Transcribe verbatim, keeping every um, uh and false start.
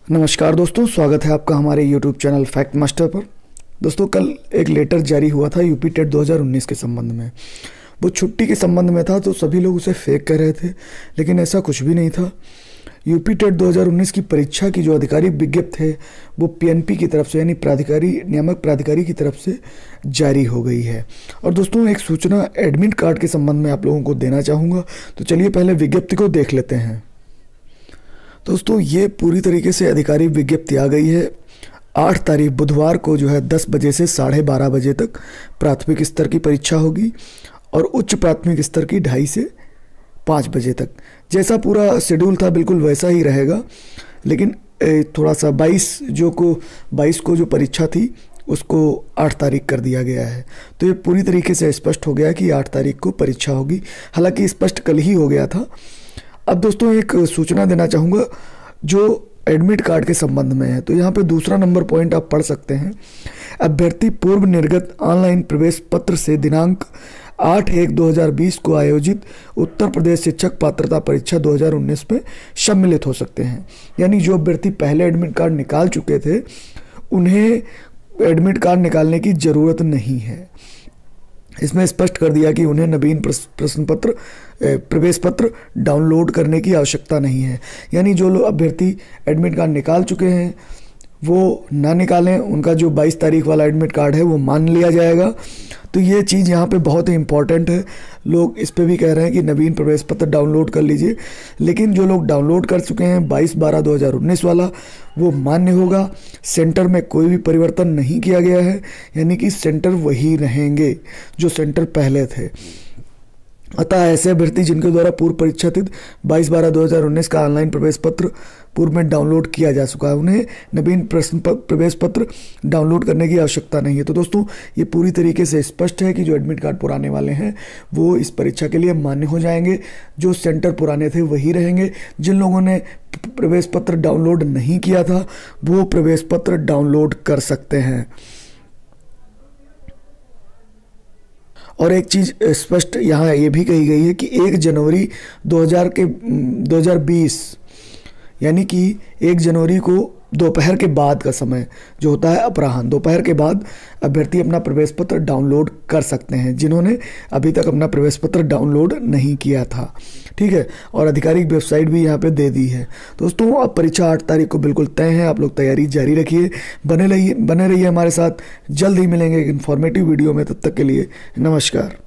नमस्कार दोस्तों, स्वागत है आपका हमारे यूट्यूब चैनल फैक्ट मास्टर पर। दोस्तों, कल एक लेटर जारी हुआ था यूपी टेट दो हज़ार उन्नीस के संबंध में। वो छुट्टी के संबंध में था तो सभी लोग उसे फेक कह रहे थे, लेकिन ऐसा कुछ भी नहीं था। यूपी टेट दो हज़ार उन्नीस की परीक्षा की जो आधिकारिक विज्ञप्ति है वो पीएनपी की तरफ से यानी प्राधिकारी नियामक प्राधिकारी की तरफ से जारी हो गई है। और दोस्तों, एक सूचना एडमिट कार्ड के संबंध में आप लोगों को देना चाहूँगा, तो चलिए पहले विज्ञप्ति को देख लेते हैं। दोस्तों, ये पूरी तरीके से आधिकारिक विज्ञप्ति आ गई है। आठ तारीख बुधवार को जो है दस बजे से साढ़े बारह बजे तक प्राथमिक स्तर की परीक्षा होगी और उच्च प्राथमिक स्तर की ढाई से पाँच बजे तक। जैसा पूरा शेड्यूल था बिल्कुल वैसा ही रहेगा, लेकिन थोड़ा सा बाईस जो को बाईस को जो परीक्षा थी उसको आठ तारीख कर दिया गया है। तो ये पूरी तरीके से स्पष्ट हो गया कि आठ तारीख को परीक्षा होगी। हालांकि स्पष्ट कल ही हो गया था। अब दोस्तों, एक सूचना देना चाहूँगा जो एडमिट कार्ड के संबंध में है। तो यहाँ पे दूसरा नंबर पॉइंट आप पढ़ सकते हैं। अभ्यर्थी पूर्व निर्गत ऑनलाइन प्रवेश पत्र से दिनांक आठ एक दो हज़ार बीस को आयोजित उत्तर प्रदेश शिक्षक पात्रता परीक्षा दो हज़ार उन्नीस में सम्मिलित हो सकते हैं। यानी जो अभ्यर्थी पहले एडमिट कार्ड निकाल चुके थे उन्हें एडमिट कार्ड निकालने की ज़रूरत नहीं है। इसमें स्पष्ट कर दिया कि उन्हें नवीन प्रश्न पत्र प्रवेश पत्र डाउनलोड करने की आवश्यकता नहीं है। यानी जो लोग अभ्यर्थी एडमिट कार्ड निकाल चुके हैं वो ना निकालें, उनका जो बाईस तारीख वाला एडमिट कार्ड है वो मान लिया जाएगा। तो ये चीज़ यहाँ पे बहुत ही इम्पॉर्टेंट है। लोग इस पे भी कह रहे हैं कि नवीन प्रवेश पत्र डाउनलोड कर लीजिए, लेकिन जो लोग डाउनलोड कर चुके हैं बाईस बारह दो हज़ार उन्नीस वाला वो मान्य होगा। सेंटर में कोई भी परिवर्तन नहीं किया गया है, यानी कि सेंटर वही रहेंगे जो सेंटर पहले थे। अतः ऐसे अभ्यर्थी जिनके द्वारा पूर्व परीक्षा तिथि बाईस बारह दो हज़ार उन्नीस का ऑनलाइन प्रवेश पत्र पूर्व में डाउनलोड किया जा चुका है, उन्हें नवीन प्रश्न प्रवेश पत्र डाउनलोड करने की आवश्यकता नहीं है। तो दोस्तों, ये पूरी तरीके से स्पष्ट है कि जो एडमिट कार्ड पुराने वाले हैं वो इस परीक्षा के लिए मान्य हो जाएंगे। जो सेंटर पुराने थे वही रहेंगे। जिन लोगों ने प्रवेश पत्र डाउनलोड नहीं किया था वो प्रवेश पत्र डाउनलोड कर सकते हैं। और एक चीज़ स्पष्ट यहाँ ये भी कही गई है कि एक जनवरी दो हज़ार के दो हज़ार बीस यानी कि एक जनवरी को दोपहर के बाद का समय जो होता है अपराह्न दोपहर के बाद अभ्यर्थी अपना प्रवेश पत्र डाउनलोड कर सकते हैं, जिन्होंने अभी तक अपना प्रवेश पत्र डाउनलोड नहीं किया था। ठीक है, और आधिकारिक वेबसाइट भी यहाँ पे दे दी है। दोस्तों, अब परीक्षा आठ तारीख को बिल्कुल तय है। आप लोग तैयारी जारी रखिए, बने रहिए बने रहिए हमारे साथ। जल्द ही मिलेंगे एक इन्फॉर्मेटिव वीडियो में। तब तक के लिए नमस्कार।